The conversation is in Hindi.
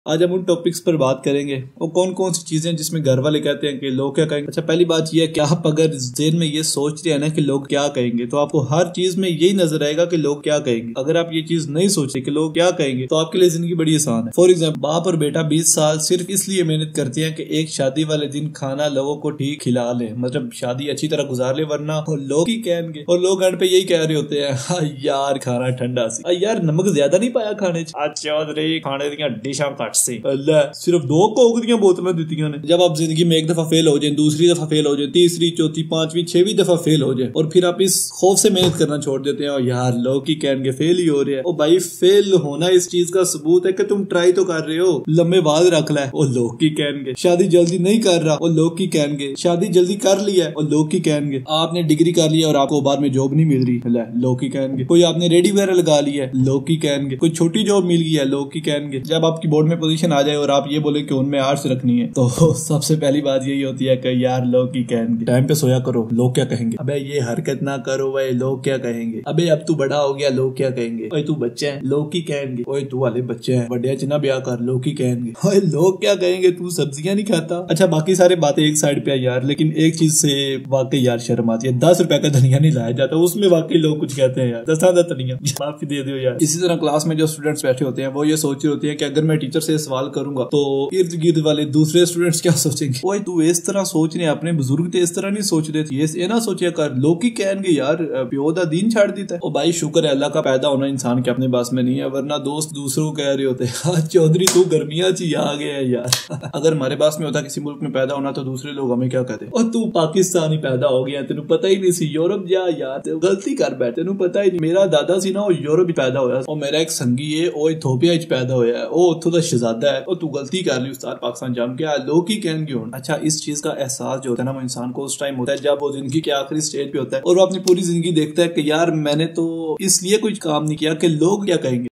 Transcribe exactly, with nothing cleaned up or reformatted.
आज हम उन टॉपिक्स पर बात करेंगे और कौन कौन सी चीजें जिसमें घर वाले कहते हैं कि लोग क्या कहेंगे। अच्छा, पहली बात यह है कि आप अगर जेन में ये सोच रहे हैं ना कि लोग क्या कहेंगे, तो आपको हर चीज में यही नजर आएगा कि लोग क्या कहेंगे। अगर आप ये चीज नहीं सोचे कि लोग क्या कहेंगे, तो आपके लिए जिंदगी बड़ी आसान है। फॉर एग्जाम्पल, बाप और बेटा बीस साल सिर्फ इसलिए मेहनत करते हैं कि एक शादी वाले दिन खाना लोगों को ठीक खिला ले, मतलब शादी अच्छी तरह गुजार ले, वरना और लोग ही कहेंगे। और लोग एंड पे यही कह रहे होते हैं, हाँ यार खाना ठंडा सी, यार नमक ज्यादा नहीं पाया खाने च, चौधरी खाने दियां डिशां घट सी, अल्लाह सिर्फ दो कोक दियां बोतलें दित्तियां ने। जब आप जिंदगी में एक दफा फेल हो जाए, दूसरी दफा फेल हो जाए, तीसरी चौथी पांचवी छहवीं दफा फेल हो जाए, और फिर आप इस खौफ से मेहनत करना छोड़ देते हैं और यार लोग ही कहेंगे फेल ही हो रहे हैं। ओ भाई, फेल होना इस चीज का सबूत है कि तुम ट्राई तो कर रहे हो। लंबे बाद रख ला, और लोग की कहेंगे। शादी जल्दी नहीं कर रहा, और लोग की कहेंगे। शादी जल्दी कर लिया है, और लोग की कहेंगे। आपने डिग्री कर लिया और आपको बाद में जॉब नहीं मिल रही, लोग की कहेंगे। कोई आपने रेडी वगैरह लगा लिया है, लोग की कहेंगे। कोई छोटी जॉब मिल गई है, लोग की कहेंगे। जब आपकी बोर्ड में पोजीशन आ जाए और आप ये बोले कि उनमें आर्ट्स रखनी है, तो सबसे पहली बात यही होती है कि यार लोग की कहेंगे। टाइम पे सोया करो, लोग क्या कहेंगे। अबे ये हरकत ना करो भाई, लोग क्या कहेंगे। अबे अब तू बड़ा हो गया, लोग क्या कहेंगे। ओए तू बच्चा है, लोग की कहेंगे। ओए तू वाले बच्चे हैं, बड़े च ना ब्याह कर, लोग की कहेंगे। ओए लोग क्या कहेंगे, तू सब्जियां नहीं खाता। अच्छा, बाकी सारे बातें एक साइड पे है यार, लेकिन एक चीज से वाकई यार शर्म आती है। दस रुपए का धनिया नहीं लाया जाता, उसमें वाकई लोग कुछ कहते हैं यार, दस धनिया माफी दे दो यार। इसी तरह क्लास में जो स्टूडेंट्स बैठे होते हैं, वो ये सोच रहे होते हैं कि अगर मैं टीचर से सवाल करूंगा तो इर्द गिर्द वाले दूसरे स्टूडेंट्स क्या सोचेंगे। ओए तू इस तरह सोच रहे, अपने बुजुर्ग थे इस तरह नहीं सोच रहे थे, ये ना सोचिया कर। लोग की कहेंगे यार प्यो दा दीन छाड़ देता है। ओ भाई शुक्र है अल्लाह का पैदा होना इंसान के अपने पास में नहीं है, वरना दोस्त दूसरों को कह रहे होते हैं चौधरी तू गर्मियां ची आ गया है यार। अगर हमारे पास में होता किसी मुल्क में पैदा होना, तो दूसरे लोग हमें क्या कहते, और तू पाकिस्तानी पैदा हो गया, तेनू पता ही नहीं सी, यूरोप जा यार, गलती कर बैठे, तेनू पता ही नहीं। मेरा दादा सी ना, वो यूरोप पैदा होया, और मेरा एक संगी है वो इथोपिया पैदा होया है, वो उत्थों दा शहजादा है। और तू गलती कर ली उस्ताद पाकिस्तान जाम के, लोग ही कहेंगे। अच्छा, इस चीज का एहसास जो होता है ना, वो इंसान को उस टाइम होता है जब वो जिंदगी के आखिरी स्टेज पे होता है और वो अपनी पूरी जिंदगी देखता है कि यार मैंने तो इसलिए कुछ काम नहीं किया कि लोग क्या कहेंगे।